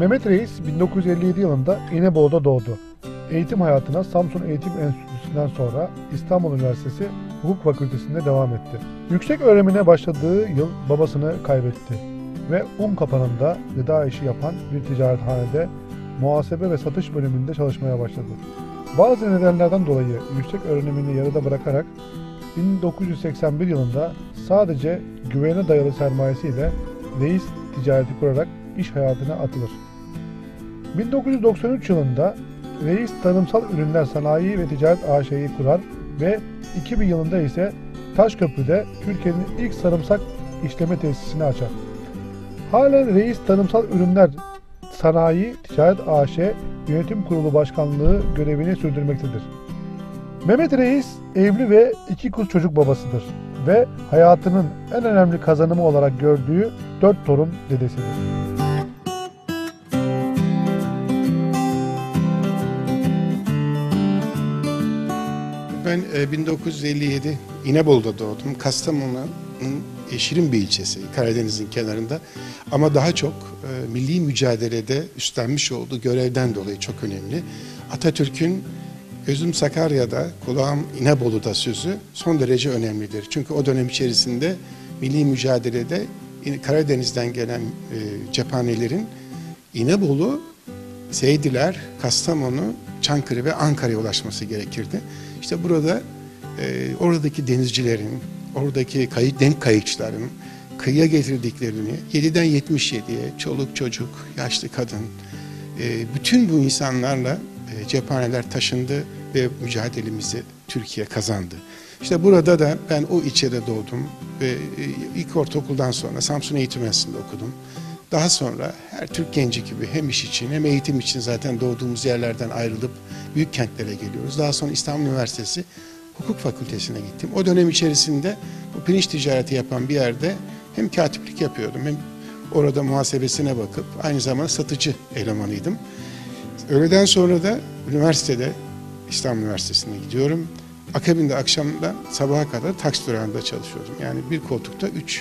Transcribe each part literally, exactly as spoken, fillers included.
Mehmet Reis bin dokuz yüz elli yedi yılında İnebolu'da doğdu. Eğitim hayatına Samsun Eğitim Enstitüsü'nden sonra İstanbul Üniversitesi Hukuk Fakültesi'nde devam etti. Yüksek öğrenimine başladığı yıl babasını kaybetti ve Unkapanı'nda gıda işi yapan bir ticarethanede muhasebe ve satış bölümünde çalışmaya başladı. Bazı nedenlerden dolayı yüksek öğrenimini yarıda bırakarak bin dokuz yüz seksen bir yılında sadece güvene dayalı sermayesiyle Reis ticareti kurarak iş hayatına atılır. bin dokuz yüz doksan üç yılında Reis Tarımsal Ürünler Sanayi ve Ticaret A Ş'yi kurar ve iki bin yılında ise Taşköprü'de Türkiye'nin ilk sarımsak işleme tesisini açar. Halen Reis Tarımsal Ürünler Sanayi Ticaret A Ş Yönetim Kurulu Başkanlığı görevini sürdürmektedir. Mehmet Reis evli ve iki kız çocuk babasıdır ve hayatının en önemli kazanımı olarak gördüğü dört torun dedesidir. Ben bin dokuz yüz elli yedi İnebolu'da doğdum. Kastamonu'nun şirin bir ilçesi, Karadeniz'in kenarında. Ama daha çok e, milli mücadelede üstlenmiş olduğu görevden dolayı çok önemli. Atatürk'ün gözüm Sakarya'da, kulağım İnebolu'da sözü son derece önemlidir. Çünkü o dönem içerisinde milli mücadelede Karadeniz'den gelen e, cephanelerin İnebolu, Seydiler, Kastamonu, Çankırı ve Ankara'ya ulaşması gerekirdi. İşte burada e, oradaki denizcilerin, oradaki kayık, denk kayıkçıların kıyıya getirdiklerini yediden yetmiş yediye çoluk çocuk, yaşlı kadın, e, bütün bu insanlarla e, cephaneler taşındı ve mücadelemizi Türkiye kazandı. İşte burada da ben o ilçede doğdum ve e, ilk ortaokuldan sonra Samsun Eğitim Enstitüsü'nde okudum. Daha sonra her Türk genci gibi hem iş için hem eğitim için zaten doğduğumuz yerlerden ayrılıp büyük kentlere geliyoruz. Daha sonra İstanbul Üniversitesi Hukuk Fakültesi'ne gittim. O dönem içerisinde bu pirinç ticareti yapan bir yerde hem katiplik yapıyordum hem orada muhasebesine bakıp aynı zamanda satıcı elemanıydım. Öğleden sonra da üniversitede İstanbul Üniversitesi'ne gidiyorum. Akabinde akşamdan sabaha kadar taksi durağında çalışıyordum. Yani bir koltukta üç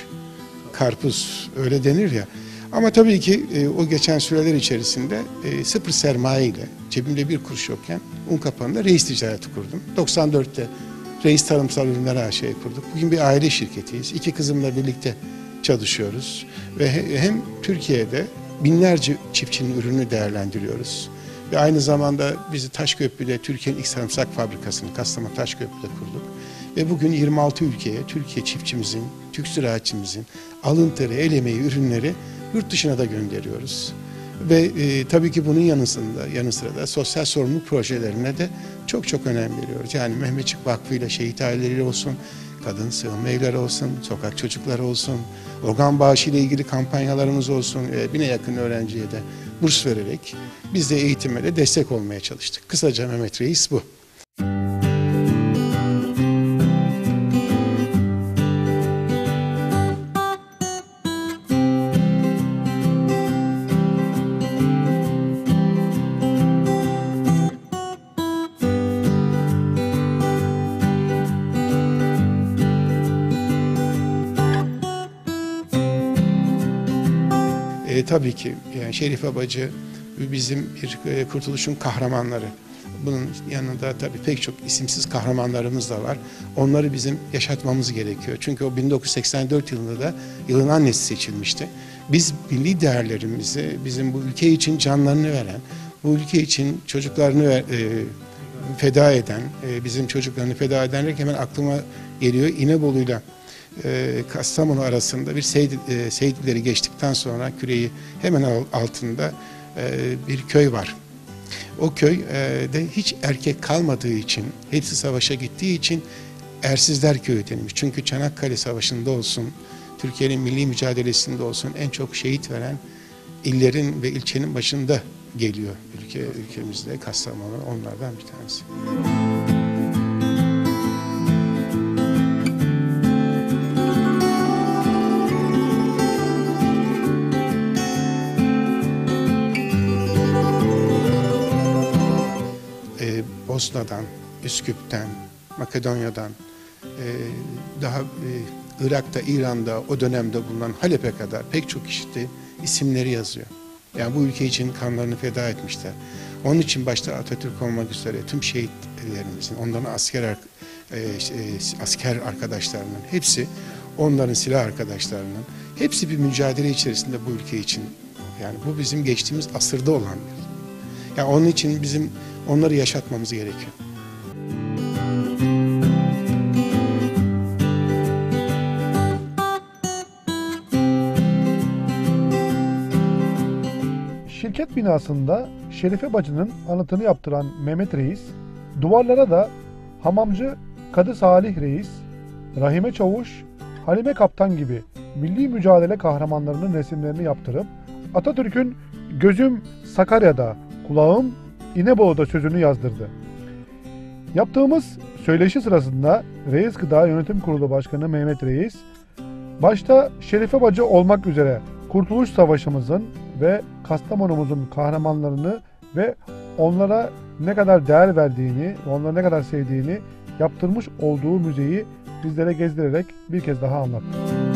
karpuz öyle denir ya. Ama tabii ki e, o geçen süreler içerisinde e, sıfır sermaye ile cebimde bir kuruş yokken Unkapanı'nda Reis ticareti kurdum. doksan dörtte Reis Tarımsal Ürünler A Ş'yi kurduk. Bugün bir aile şirketiyiz. İki kızımla birlikte çalışıyoruz. Ve he, hem Türkiye'de binlerce çiftçinin ürünü değerlendiriyoruz. Ve aynı zamanda bizi Taşköprü'de Türkiye'nin ilk sarımsak fabrikasını Kastamonu Taşköprü'de kurduk. Ve bugün yirmi altı ülkeye Türkiye çiftçimizin, Türk ziraatçimizin alın teri, el emeği ürünleri yurt dışına da gönderiyoruz. Ve e, tabii ki bunun yanısında, yanı sıra da sosyal sorumluluk projelerine de çok çok önem veriyoruz. Yani Mehmetçik Vakfı ile şehit aileleri olsun, kadın sığınma evleri olsun, sokak çocukları olsun, organ bağışı ile ilgili kampanyalarımız olsun, e, bine yakın öğrenciye de burs vererek biz de eğitime de destek olmaya çalıştık. Kısaca Mehmet Reis bu. E, tabii ki yani Şerife Bacı bizim bir e, kurtuluşun kahramanları. Bunun yanında tabii pek çok isimsiz kahramanlarımız da var. Onları bizim yaşatmamız gerekiyor. Çünkü o bin dokuz yüz seksen dört yılında da yılın annesi seçilmişti. Biz milli değerlerimizi, bizim bu ülke için canlarını veren, bu ülke için çocuklarını e, feda eden, e, bizim çocuklarını feda ederek hemen aklıma geliyor İnebolu'yla E, Kastamonu arasında bir Seydi, e, Seydileri geçtikten sonra küreği hemen altında e, bir köy var. O köyde hiç erkek kalmadığı için, hepsi savaşa gittiği için Ersizler Köyü denilmiş. Çünkü Çanakkale Savaşı'nda olsun, Türkiye'nin milli mücadelesinde olsun en çok şehit veren illerin ve ilçenin başında geliyor ülke ülkemizde. Kastamonu onlardan bir tanesi. Bosna'dan, Üsküp'ten, Makedonya'dan, daha Irak'ta, İran'da o dönemde bulunan Halep'e kadar pek çok kişi isimleri yazıyor. Yani bu ülke için kanlarını feda etmişler. Onun için başta Atatürk olmak üzere tüm şehitlerimizin, onların asker e, asker arkadaşlarının hepsi, onların silah arkadaşlarının hepsi bir mücadele içerisinde bu ülke için. Yani bu bizim geçtiğimiz asırda olan bir. Yani onun için bizim onları yaşatmamız gerekiyor. Şirket binasında Şerife Bacı'nın anıtını yaptıran Mehmet Reis, duvarlara da Hamamcı Kadı Salih Reis, Rahime Çavuş, Halime Kaptan gibi milli mücadele kahramanlarının resimlerini yaptırıp Atatürk'ün "Gözüm Sakarya'da, kulağım İnebolu'da" sözünü yazdırdı. Yaptığımız söyleşi sırasında Reis Gıda Yönetim Kurulu Başkanı Mehmet Reis, başta Şerife Bacı olmak üzere Kurtuluş Savaşımızın ve Kastamonumuzun kahramanlarını ve onlara ne kadar değer verdiğini, onları ne kadar sevdiğini yaptırmış olduğu müzeyi bizlere gezdirerek bir kez daha anlattı.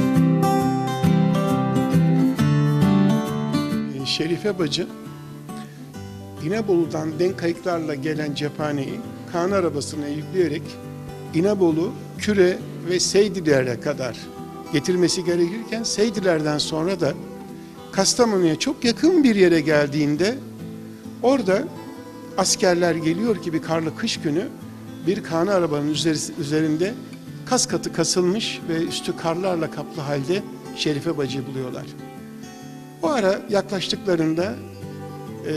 Şerife Bacı, İnebolu'dan denk kayıklarla gelen cephaneyi Kaan arabasına yükleyerek İnebolu, Küre ve Seydiler'e kadar getirmesi gerekirken Seydiler'den sonra da Kastamonu'ya çok yakın bir yere geldiğinde orada askerler geliyor ki bir karlı kış günü bir Kaan arabanın üzerinde kas katı kasılmış ve üstü karlarla kaplı halde Şerife Bacı'yı buluyorlar. O ara yaklaştıklarında e,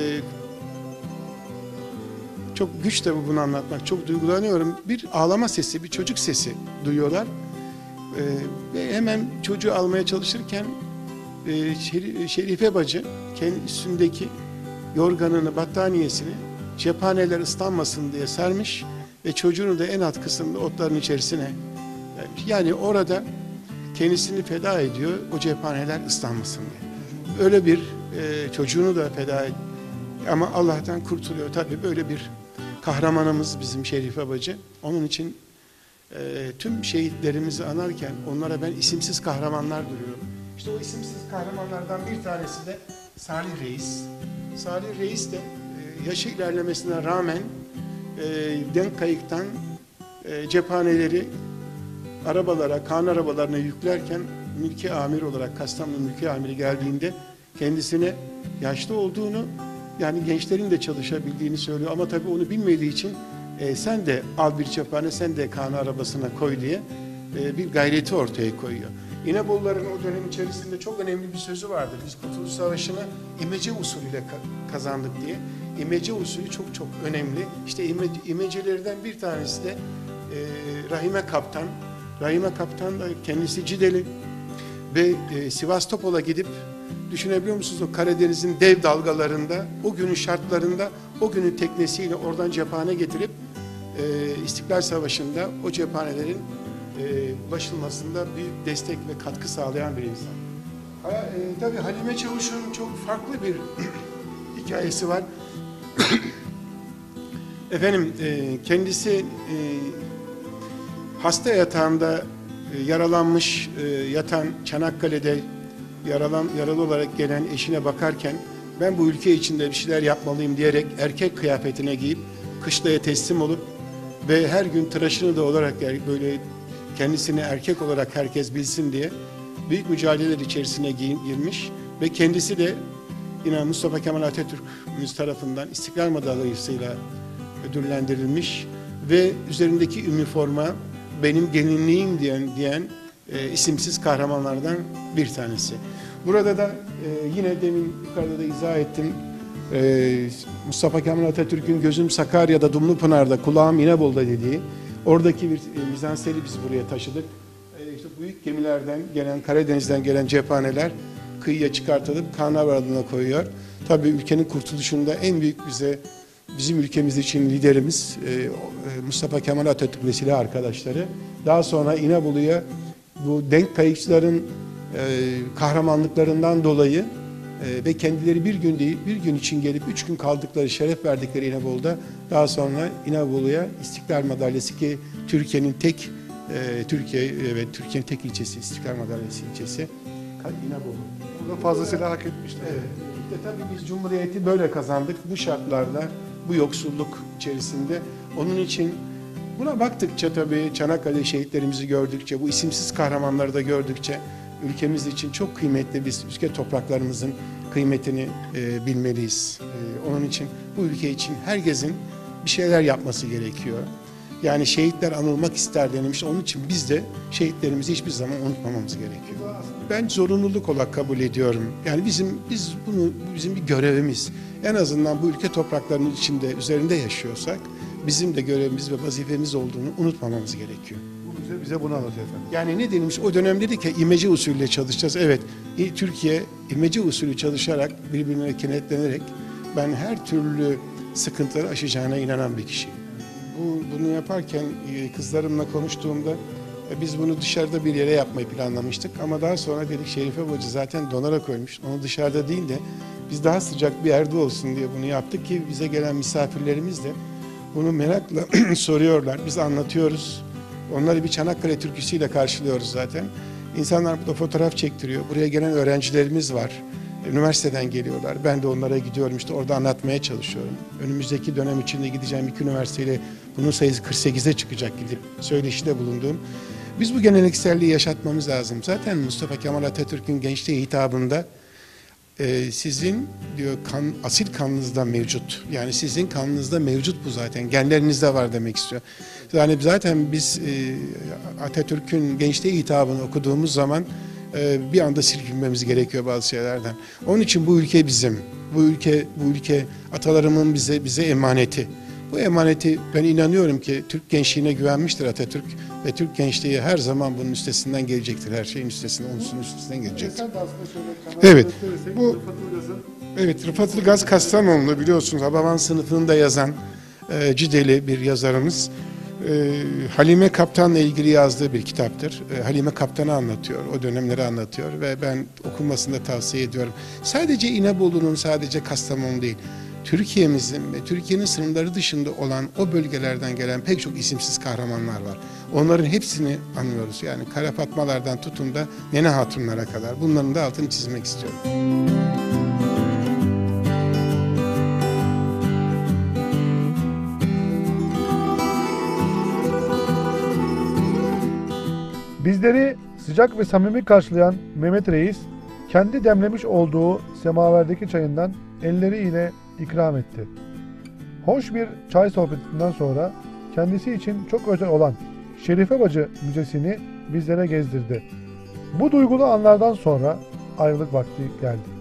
çok güç tabi bunu anlatmak, çok duygulanıyorum. Bir ağlama sesi, bir çocuk sesi duyuyorlar. E, ve hemen çocuğu almaya çalışırken e, Şerife Bacı kendi üstündeki yorganını, battaniyesini cephaneler ıslanmasın diye sermiş ve çocuğunu da en alt kısımda otların içerisine vermiş. Yani orada kendisini feda ediyor o cephaneler ıslanmasın diye. Öyle bir e, çocuğunu da feda ediyor. Ama Allah'tan kurtuluyor. Tabii böyle bir kahramanımız bizim Şerife Bacı. Onun için e, tüm şehitlerimizi anarken onlara ben isimsiz kahramanlar duruyorum. İşte o isimsiz kahramanlardan bir tanesi de Salih Reis. Salih Reis de e, yaşı ilerlemesine rağmen e, denk kayıktan e, cephaneleri arabalara, Kaan arabalarına yüklerken mülki amir olarak Kastamonu mülki amiri geldiğinde kendisine yaşlı olduğunu, yani gençlerin de çalışabildiğini söylüyor ama tabii onu bilmediği için e, sen de al bir cephane, sen de Kaan arabasına koy diye e, bir gayreti ortaya koyuyor. İneboluların o dönem içerisinde çok önemli bir sözü vardır. Biz Kurtuluş Savaşı'nı imece usulüyle kazandık diye. İmece usulü çok çok önemli. İşte imece, imecelerden bir tanesi de e, Rahime Kaptan. Rahime Kaptan da kendisi Cideli ve e, Sivastopol'a gidip, düşünebiliyor musunuz, o Karadeniz'in dev dalgalarında, o günün şartlarında, o günün teknesiyle oradan cephane getirip e, İstiklal Savaşı'nda o cephanelerin e, ulaşılmasında büyük destek ve katkı sağlayan bir insan. Ha, e, tabii Halime Çavuş'un çok farklı bir hikayesi var. Efendim e, kendisi e, hasta yatağında e, yaralanmış e, yatan, Çanakkale'de yaralan, yaralı olarak gelen eşine bakarken ben bu ülke içinde bir şeyler yapmalıyım diyerek erkek kıyafetine giyip kışlaya teslim olup ve her gün tıraşını da olarak, yani böyle kendisini erkek olarak herkes bilsin diye büyük mücadeleler içerisine girmiş ve kendisi de yine Mustafa Kemal Atatürk'ümüz tarafından İstiklal Madalyası'yla ödüllendirilmiş ve üzerindeki üniforma benim gelinliğim diyen, diyen e, isimsiz kahramanlardan bir tanesi. Burada da e, yine demin yukarıda da izah ettim. E, Mustafa Kemal Atatürk'ün "Gözüm Sakarya'da, Dumlupınar'da, kulağım İnebolu'da" dediği oradaki bir e, mizanseri biz buraya taşıdık. E, işte büyük gemilerden gelen, Karadeniz'den gelen cephaneler kıyıya çıkartılıp Kaan Arabası'na koyuyor. Tabii ülkenin kurtuluşunda en büyük bize, bizim ülkemiz için liderimiz e, Mustafa Kemal Atatürk ve silah arkadaşları. Daha sonra İnebolu'ya bu denk kayıkçıların e, kahramanlıklarından dolayı e, ve kendileri bir gün değil, bir gün için gelip üç gün kaldıkları, şeref verdikleri İnebolu'da, daha sonra İnebolu'ya İstiklal Madalyası, ki Türkiye'nin tek e, Türkiye ve Türkiye'nin tek ilçesi, İstiklal Madalyası ilçesi İnebolu. Burada fazlasıyla hak etmişler. Evet. Kesinlikle tabii biz Cumhuriyeti böyle kazandık. Bu şartlarda, bu yoksulluk içerisinde. Onun için buna baktıkça tabii Çanakkale şehitlerimizi gördükçe, bu isimsiz kahramanları da gördükçe ülkemiz için çok kıymetli, biz ülke topraklarımızın kıymetini e, bilmeliyiz. E, onun için bu ülke için herkesin bir şeyler yapması gerekiyor. Yani şehitler anılmak ister denilmiş. Onun için biz de şehitlerimizi hiçbir zaman unutmamamız gerekiyor. Ben zorunluluk olarak kabul ediyorum. Yani bizim biz bunu bizim bir görevimiz. En azından bu ülke topraklarının içinde üzerinde yaşıyorsak bizim de görevimiz ve vazifemiz olduğunu unutmamamız gerekiyor. Bu bize, bize bunu anlatıyor efendim. Yani ne denilmiş? O dönem dedi ki imece usulüyle çalışacağız. Evet, Türkiye imece usulü çalışarak, birbirine kenetlenerek ben her türlü sıkıntıları aşacağına inanan bir kişiyim. Bu, bunu yaparken kızlarımla konuştuğumda biz bunu dışarıda bir yere yapmayı planlamıştık. Ama daha sonra dedik Şerife Bacı zaten donara koymuş. Onu dışarıda değil de biz daha sıcak bir yerde olsun diye bunu yaptık ki bize gelen misafirlerimiz de bunu merakla soruyorlar. Biz anlatıyoruz. Onları bir Çanakkale türküsüyle karşılıyoruz zaten. İnsanlar burada fotoğraf çektiriyor. Buraya gelen öğrencilerimiz var. Üniversiteden geliyorlar. Ben de onlara gidiyorum işte orada anlatmaya çalışıyorum. Önümüzdeki dönem içinde gideceğim iki üniversiteyle bunun sayısı kırk sekize çıkacak gidip söyleşide bulunduğum. Biz bu gelenekselliği yaşatmamız lazım. Zaten Mustafa Kemal Atatürk'ün gençliğe hitabında e, sizin diyor kan, asil kanınızda mevcut. Yani sizin kanınızda mevcut bu zaten. Genlerinizde var demek istiyor. Yani zaten biz e, Atatürk'ün gençliğe hitabını okuduğumuz zaman bir anda silkinmemiz gerekiyor bazı şeylerden. Onun için bu ülke bizim. Bu ülke bu ülke atalarımın bize bize emaneti. Bu emaneti ben inanıyorum ki Türk gençliğine güvenmiştir Atatürk ve Türk gençliği her zaman bunun üstesinden gelecektir. Her şeyin üstesinden, onun üstesinden gelecektir. Evet. Bu Evet, Rıfat Ilgaz Kastamonlu biliyorsunuz Hababam sınıfında yazan e, Cideli bir yazarımız. Ee, Halime Kaptan'la ilgili yazdığı bir kitaptır. Ee, Halime Kaptan'ı anlatıyor, o dönemleri anlatıyor ve ben okunmasını da tavsiye ediyorum. Sadece İnebolu'nun, sadece Kastamonu değil, Türkiye'mizin ve Türkiye'nin sınırları dışında olan o bölgelerden gelen pek çok isimsiz kahramanlar var. Onların hepsini anlıyoruz. Yani Kara Fatmalardan tutun da Nene Hatunlara kadar. Bunların da altını çizmek istiyorum. Bizleri sıcak ve samimi karşılayan Mehmet Reis, kendi demlemiş olduğu semaverdeki çayından elleriyle ikram etti. Hoş bir çay sohbetinden sonra kendisi için çok özel olan Şerife Bacı Müzesi'ni bizlere gezdirdi. Bu duygulu anlardan sonra ayrılık vakti geldi.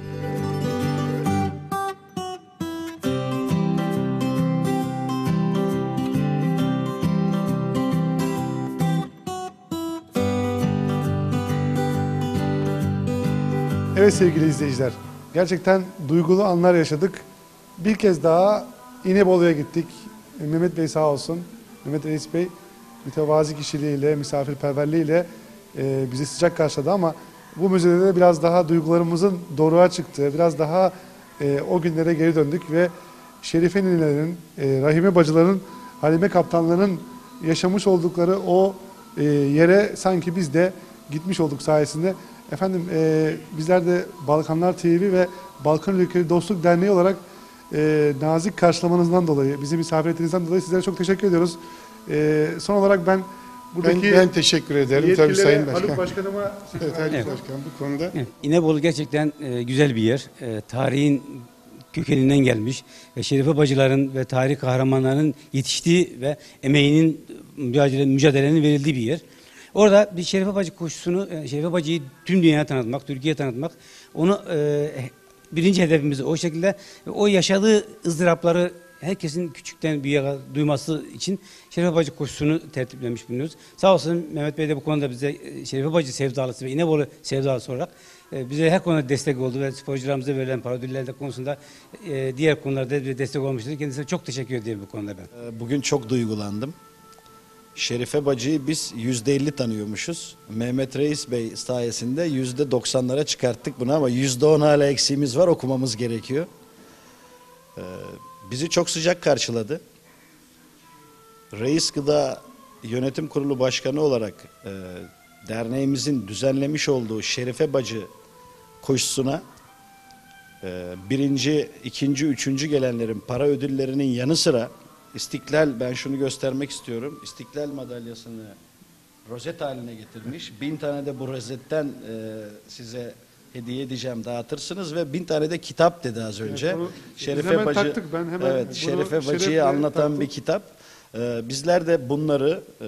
Evet sevgili izleyiciler, gerçekten duygulu anlar yaşadık. Bir kez daha İnebolu'ya gittik. Mehmet Bey sağ olsun, Mehmet Reis Bey mütevazi kişiliğiyle, misafirperverliğiyle e, bizi sıcak karşıladı ama bu müzede de biraz daha duygularımızın doruğa çıktığı, biraz daha e, o günlere geri döndük ve Şerife ninelerin, e, Rahime bacıların, Halime kaptanların yaşamış oldukları o e, yere sanki biz de gitmiş olduk sayesinde. Efendim e, bizler de Balkanlar T V ve Balkan Ülkeleri Dostluk Derneği olarak e, nazik karşılamanızdan dolayı, bizi misafir ettiğinizden dolayı sizlere çok teşekkür ediyoruz. E, son olarak ben buradaki ben, ben teşekkür ederim tabii Sayın Başkan. Haluk Başkanıma evet, Haluk evet. Başkan bu konuda. Evet. İnebolu gerçekten e, güzel bir yer. E, tarihin kökeninden gelmiş ve Şerife bacıların ve tarih kahramanlarının yetiştiği ve emeğinin mücadele, mücadelenin verildiği bir yer. Orada bir Şerife Bacı koşusunu, Şerife Bacı'yı tüm dünyaya tanıtmak, Türkiye'ye tanıtmak, onu e, birinci hedefimiz o şekilde, o yaşadığı ızdırapları herkesin küçükten büyüğe duyması için Şerife Bacı koşusunu tertiplemiş bulunuyoruz. Sağ olsun Mehmet Bey de bu konuda bize Şerife Bacı sevdalısı ve İnebolu sevdalısı olarak e, bize her konuda destek oldu ve sporcularımıza verilen para ödülleri konusunda e, diğer konularda bir destek olmuştur. Kendisine çok teşekkür ederim bu konuda ben. Bugün çok duygulandım. Şerife Bacı'yı biz yüzde elli tanıyormuşuz. Mehmet Reis Bey sayesinde yüzde doksanlara çıkarttık bunu ama yüzde on hala eksiğimiz var, okumamız gerekiyor. Ee, bizi çok sıcak karşıladı. Reis Gıda Yönetim Kurulu Başkanı olarak e, derneğimizin düzenlemiş olduğu Şerife Bacı koşusuna Ee, birinci, ikinci, üçüncü gelenlerin para ödüllerinin yanı sıra İstiklal, ben şunu göstermek istiyorum. İstiklal madalyasını rozet haline getirmiş. Bin tane de bu rozetten e, size hediye edeceğim, dağıtırsınız ve bin tane de kitap dedi az önce. Evet, bunu Şerife biz hemen Bacı, taktık. Ben hemen evet, bunu Şerife Bacı'yı şerefle anlatan taktım. bir kitap. Ee, bizler de bunları e,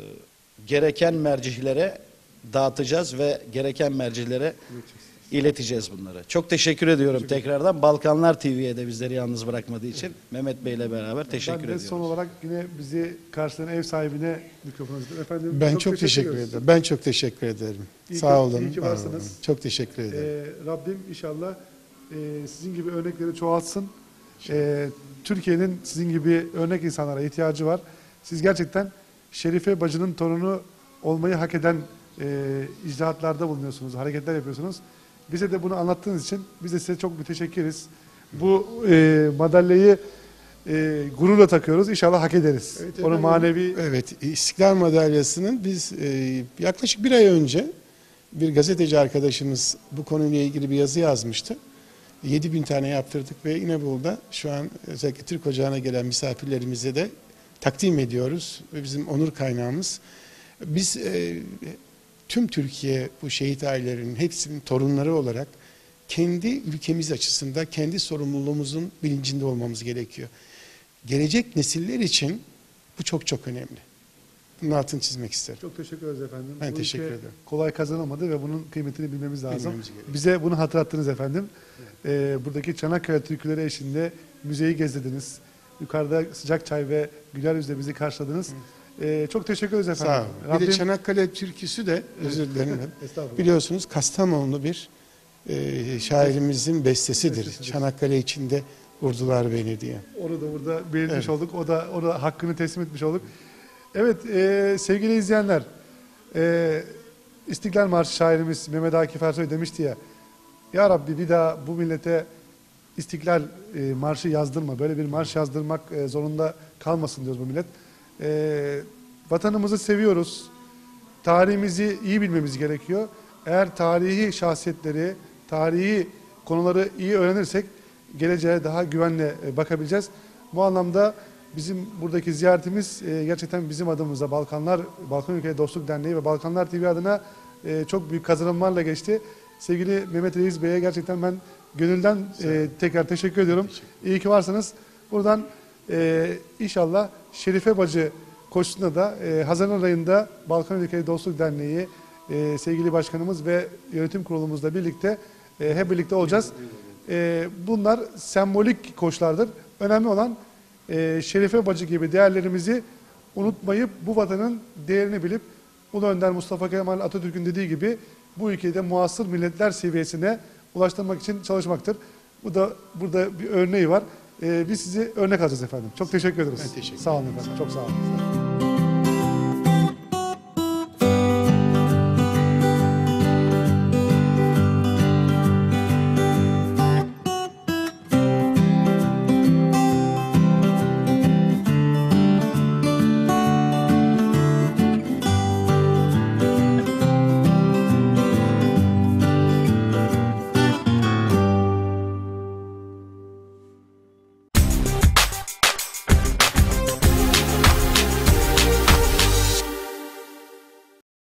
gereken mercihlere dağıtacağız ve gereken mercilere ileteceğiz bunları. Çok teşekkür ediyorum teşekkür tekrardan. Balkanlar T V'ye de bizleri yalnız bırakmadığı için evet. Mehmet Bey ile beraber teşekkür ben de ediyoruz. son olarak yine bizi karşılayan ev sahibine mikrofonu uzatıyorum. Efendim, Ben çok, çok teşekkür ediyoruz. ederim. Ben çok teşekkür ederim. İyi Sağ ki, olun. iyi ki varsınız. Çok teşekkür ederim. Ee, Rabbim inşallah e, sizin gibi örnekleri çoğaltsın. Ee, Türkiye'nin sizin gibi örnek insanlara ihtiyacı var. Siz gerçekten Şerife Bacı'nın torunu olmayı hak eden e, icraatlarda bulunuyorsunuz, hareketler yapıyorsunuz. Bize de bunu anlattığınız için biz de size çok müteşekkiriz. Bu e, madalyayı e, gururla takıyoruz. İnşallah hak ederiz. Evet, Onu efendim. manevi... Evet, İstiklal Madalyası'nın biz e, yaklaşık bir ay önce bir gazeteci arkadaşımız bu konuyla ilgili bir yazı yazmıştı. yedi bin tane yaptırdık ve İnebolu'da şu an özellikle Türk Ocağı'na gelen misafirlerimize de takdim ediyoruz. Ve bizim onur kaynağımız. Biz e, tüm Türkiye bu şehit ailelerinin hepsinin torunları olarak kendi ülkemiz açısından kendi sorumluluğumuzun bilincinde olmamız gerekiyor. Gelecek nesiller için bu çok çok önemli. Bunun altını çizmek isterim. Çok teşekkür ederiz efendim. Ben Bu teşekkür ülke ederim. kolay kazanılmadı ve bunun kıymetini bilmemiz lazım. Bilmemiz gerekiyor. Bize bunu hatırlattınız efendim. Ee, buradaki Çanakkale türküleri eşliğinde müzeyi gezdirdiniz. Yukarıda sıcak çay ve güler yüzle bizi karşıladınız. Ee, çok teşekkür ederiz efendim. Sağ olun. Bir Rabbim... de Çanakkale türküsü de özür dilerim. Estağfurullah. Biliyorsunuz Kastamonlu bir e, şairimizin bestesidir. Bestesidir. Çanakkale içinde vurdular beni diye. Onu da burada belirtmiş Evet. olduk. O da, o da hakkını teslim etmiş olduk. Evet e, sevgili izleyenler, e, İstiklal Marşı şairimiz Mehmet Akif Ersoy demişti ya, Ya Rabbi bir daha bu millete İstiklal e, Marşı yazdırma, böyle bir marş yazdırmak e, zorunda kalmasın diyoruz bu millet. E, vatanımızı seviyoruz, tarihimizi iyi bilmemiz gerekiyor. Eğer tarihi şahsiyetleri, tarihi konuları iyi öğrenirsek geleceğe daha güvenle e, bakabileceğiz. Bu anlamda bizim buradaki ziyaretimiz e, gerçekten bizim adımıza Balkanlar, Balkan Ülkeleri Dostluk Derneği ve Balkanlar T V adına e, çok büyük kazanımlarla geçti. Sevgili Mehmet Reis Bey'e gerçekten ben gönülden e, tekrar teşekkür ediyorum. Teşekkür. İyi ki varsınız. Buradan e, inşallah Şerife Bacı koşusunda da e, Haziran ayında Balkan Ülkeleri Dostluk Derneği e, sevgili başkanımız ve yönetim kurulumuzla birlikte e, hep birlikte olacağız. E, bunlar sembolik koşulardır. Önemli olan e, Şerife Bacı gibi değerlerimizi unutmayıp bu vatanın değerini bilip Ulu Önder Mustafa Kemal Atatürk'ün dediği gibi bu ülkede muasır milletler seviyesine ulaştırmak için çalışmaktır. Bu da burada bir örneği var. E, biz sizi örnek alacağız efendim. Çok teşekkür ederiz. Ben teşekkür ederim. Sağ olun efendim. Çok sağ olun.